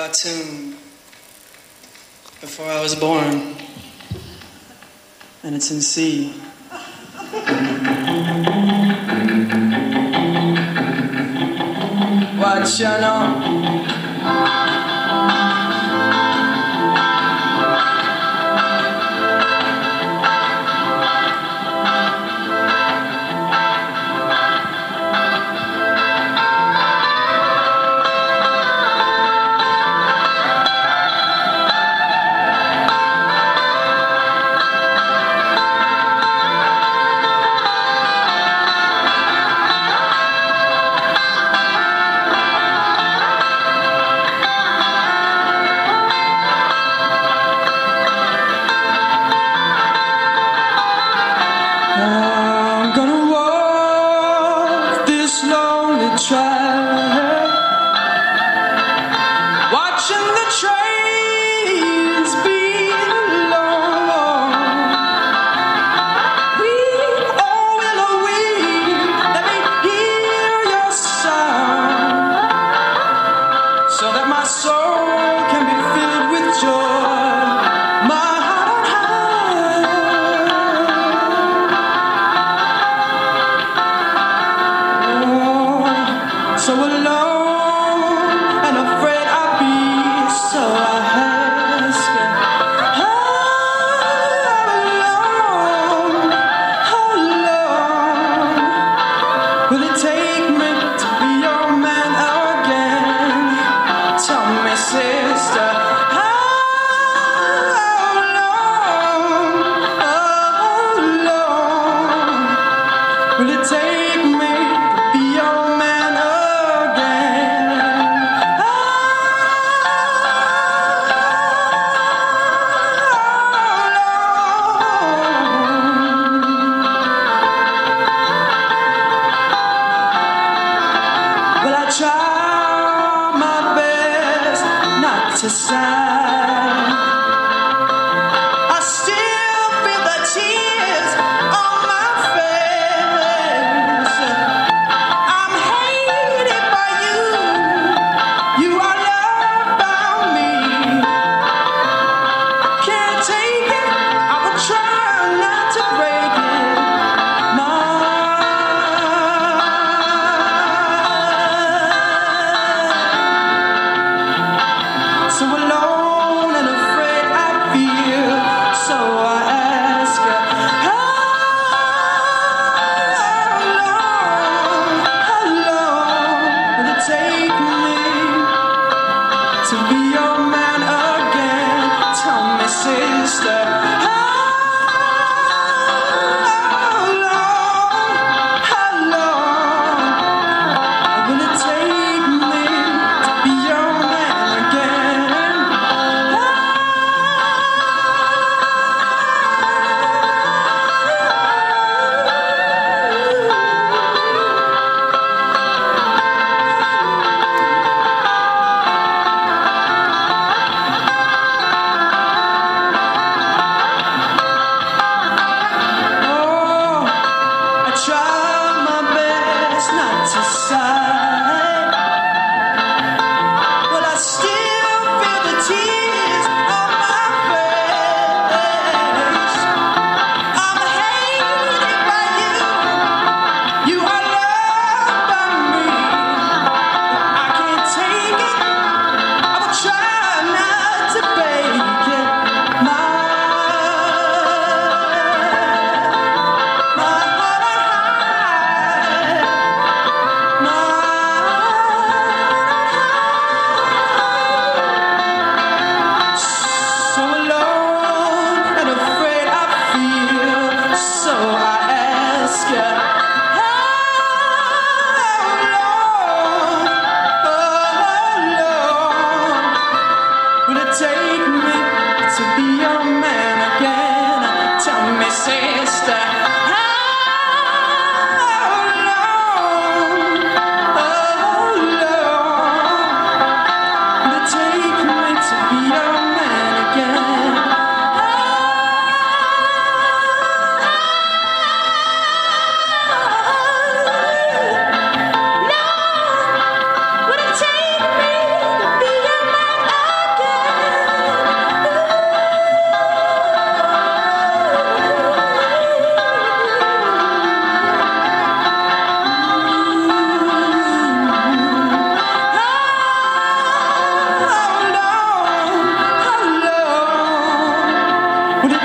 cartoon before I was born, and it's in C. What you know? I'm gonna walk this lonely track, watching the trains beat along. Weep, oh willow, weep, let me hear your sound, so that my soul can be filled with joy. So alone and afraid I'll be, so I ask, how long will it take me to be your man again? Tell me, sister, how long will it take me to be your man? Try my best not to sigh. I still feel the tears on my face. I'm hated by you, you are loved by me. Can't take it, I will try not to break it. So alone and afraid I feel, so I ask her, how long will it take me to be your man again? Tell me, sister, how long will it take me to be your man again?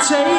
take